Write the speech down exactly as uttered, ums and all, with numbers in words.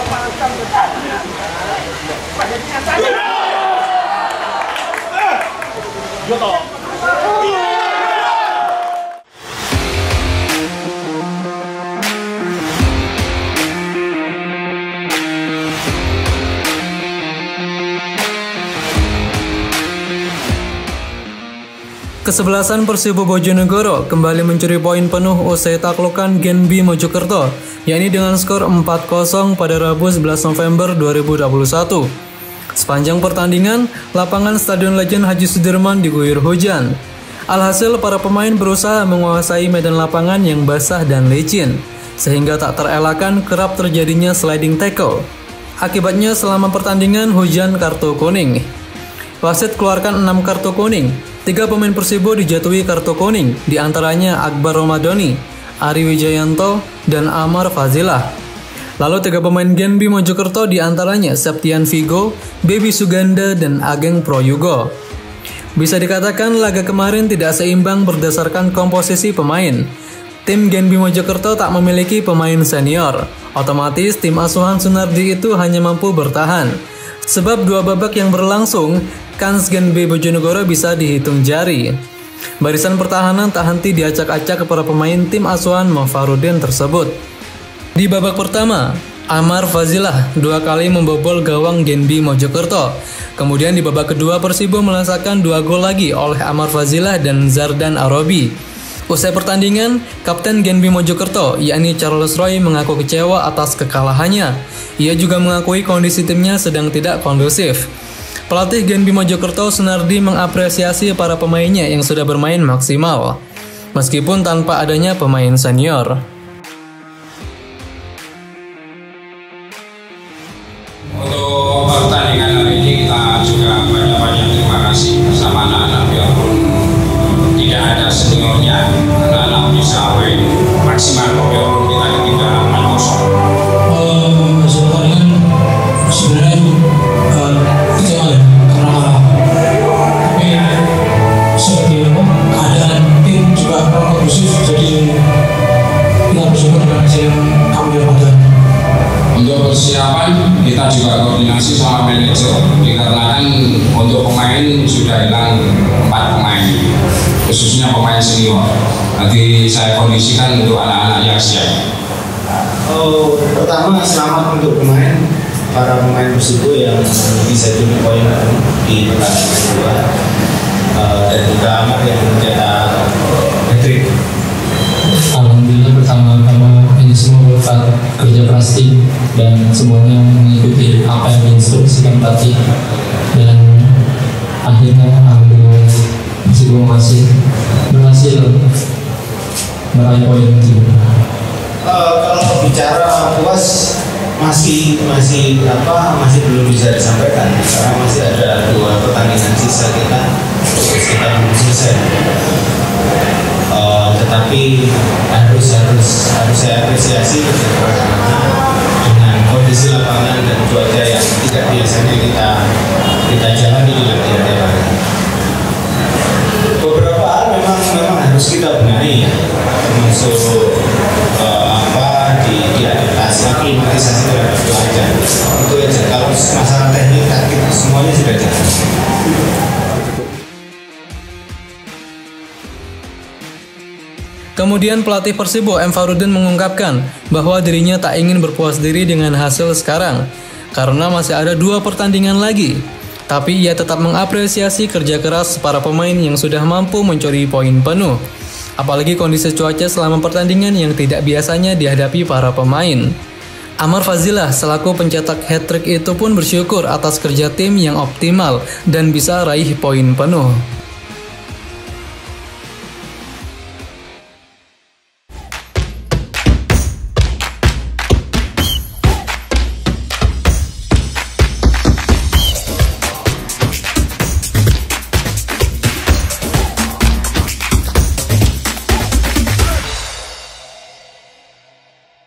Kesebelasan Persibo Bojonegoro kembali mencuri poin penuh usai taklukan Genbi Mojokerto, yakni dengan skor empat kosong pada Rabu sebelas November dua ribu dua puluh satu. Sepanjang pertandingan, lapangan Stadion Legend Haji Sudirman diguyur hujan. Alhasil, para pemain berusaha menguasai medan lapangan yang basah dan licin, sehingga tak terelakkan kerap terjadinya sliding tackle. Akibatnya selama pertandingan hujan kartu kuning. Wasit keluarkan enam kartu kuning. Tiga pemain Persibo dijatuhi kartu kuning, diantaranya Akbar Romadoni, Ari Wijayanto, dan Amar Fazilah. Lalu tiga pemain Genbi Mojokerto diantaranya Septian Vigo, Baby Suganda, dan Ageng Proyugo. Bisa dikatakan laga kemarin tidak seimbang berdasarkan komposisi pemain. Tim Genbi Mojokerto tak memiliki pemain senior. Otomatis tim asuhan Sunardi itu hanya mampu bertahan. Sebab dua babak yang berlangsung, kans Genbi Bojonegoro bisa dihitung jari. Barisan pertahanan tak henti diacak-acak kepada pemain tim asuhan Mofarudin tersebut. Di babak pertama, Amar Fazilah dua kali membobol gawang Genbi Mojokerto. Kemudian di babak kedua Persibo merasakan dua gol lagi oleh Amar Fazilah dan Zardan Arobi. Usai pertandingan, Kapten Genbi Mojokerto, yakni Charles Roy, mengaku kecewa atas kekalahannya. Ia juga mengakui kondisi timnya sedang tidak kondusif. Pelatih Genbi Mojokerto, Sunardi, mengapresiasi para pemainnya yang sudah bermain maksimal, meskipun tanpa adanya pemain senior. Untuk pertandingan hari ini kita juga banyak-banyak terima kasih sama anak-anak, biarpun tidak ada seniornya, anak-anak bisa main maksimal biarpun kita ketinggalan empat kosong. Sebenarnya kecewa ya, karena tapi seperti apa, keadaan tim juga kurang kondusif, jadi kita bersyukur dengan hasil yang kami dapatkan. Untuk persiapan kita juga koordinasi sama manajer, dikarenakan untuk pemain sudah hilang empat pemain, khususnya pemain senior. Nanti saya kondisikan untuk anak-anak yang siap. Oh, pertama selamat untuk pemain para pemain Persibo yang bisa jadi poin di pertandingan kedua, uh, dan juga Amar yang mencetak hat-trick. Alhamdulillah, pertama-tama ini semua berkat kerja keras tim dan semuanya mengikuti apa yang diinstruksikan pelatih, dan akhirnya alhamdulillah Persibo masih berhasil meraih poin tim. Uh, kalau bicara puas, masih masih apa masih belum bisa disampaikan karena masih ada dua pertandingan sisa kita terus kita belum selesai. Uh, tetapi harus harus harus saya apresiasi karena dengan kondisi lapangan dan cuaca yang tidak biasanya kita kita jalani di latihan tiap hari. Beberapa hal memang memang harus kita benahi ya, termasuk uh, apa di diadaptasi aklimatisasi terhadap cuaca. Itu aja. Kalau masalah teknik taktik semuanya sudah jalan. Kemudian pelatih Persibo M. Farudin mengungkapkan bahwa dirinya tak ingin berpuas diri dengan hasil sekarang karena masih ada dua pertandingan lagi. Tapi ia tetap mengapresiasi kerja keras para pemain yang sudah mampu mencuri poin penuh. Apalagi kondisi cuaca selama pertandingan yang tidak biasanya dihadapi para pemain. Amar Fazilah selaku pencetak hat-trick itu pun bersyukur atas kerja tim yang optimal dan bisa raih poin penuh.